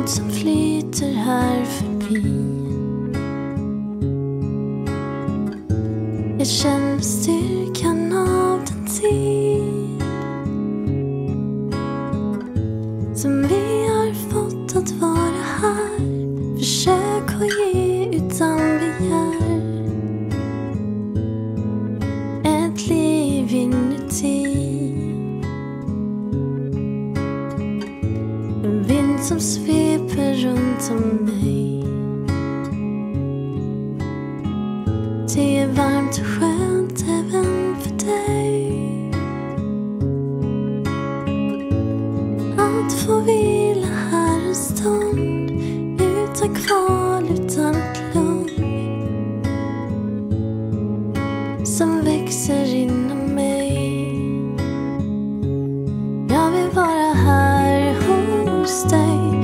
som flyter här förbi. Jag känner styrkan av den tid som vi har fått att vara här. Försök att ge utan begär. Ett liv inuti. En vind som sveper runt om mig. Det är varmt och skönt även för dig. Att få vila här en stund, utan kval, utan ett lugn som växer inom mig. Jag vill vara här hos dig.